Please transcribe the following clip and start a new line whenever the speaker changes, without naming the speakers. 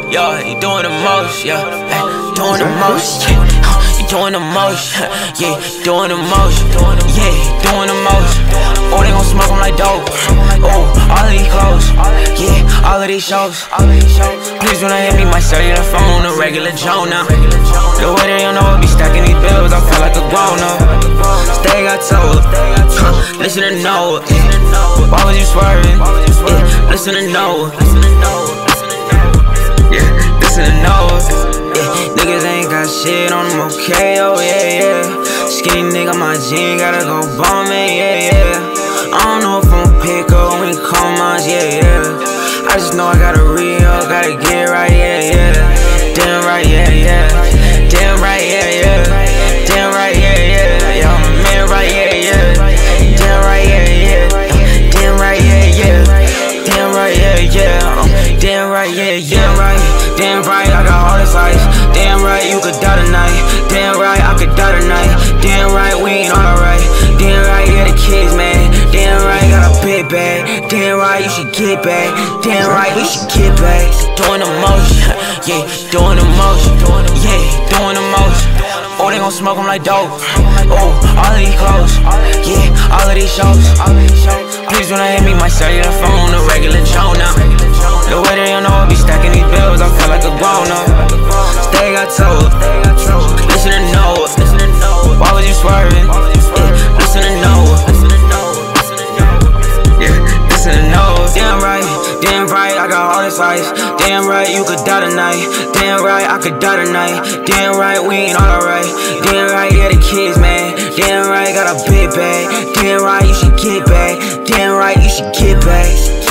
yeah, you doing the most, yeah, hey, doing the most, yeah, you doing the most, yeah, doing the most, yeah, doing the most. Oh, they gon' smoke 'em like dope. Oh, all of these clothes, yeah, all of these shows. Please when I hit me, my cellular phone, a regular Joe now. The way they don't know I be stacking these bills, I feel like a grown up. Stay got told, listen to Noah. Why was you swerving? Yeah, listen to Noah. Yeah, listen to Noah. Yeah, niggas ain't got shit on them, okay, oh yeah, yeah. Skinny nigga, my jean gotta go bombing, yeah, yeah. I don't know if I'm a pick up when you call mine, yeah, yeah. I just know I gotta re-up, gotta get right, yeah, yeah. Damn right, yeah, yeah. Damn right, yeah, yeah. Damn right, yeah, yeah. Yeah, I'm a man right, yeah, yeah. Damn right, yeah, yeah. Damn right, yeah, yeah. Damn right, yeah, yeah. Damn right, yeah, yeah. Damn right, I got all this ice. Damn right, you could die tonight. Damn right, I could die tonight. Damn right, we ain't alright. Damn right, yeah, the kids, man. Damn right, got a big bag. Damn right, you should get back. Damn right, we should get back. Doing the most, yeah, doing the most, yeah, doing the most. Oh, they gon' smoke 'em like dope. Oh, all of these clothes, yeah, all of these shows. Please when I hit me, my cellular phone, a regular Joe now. The way they don't know I be stacking these bills, I feel like a grown up. Stay got told, listen to Noah. Why was you swerving? Yeah, listen to Noah. Yeah, listen to Noah. Damn right, I got all this ice. Damn right, you could die tonight. Damn right, I could die tonight. Damn right, we ain't alright. Damn right, yeah, the kids, man. Damn right, got a big bag. Damn right, you should get back. Damn right, you should get back.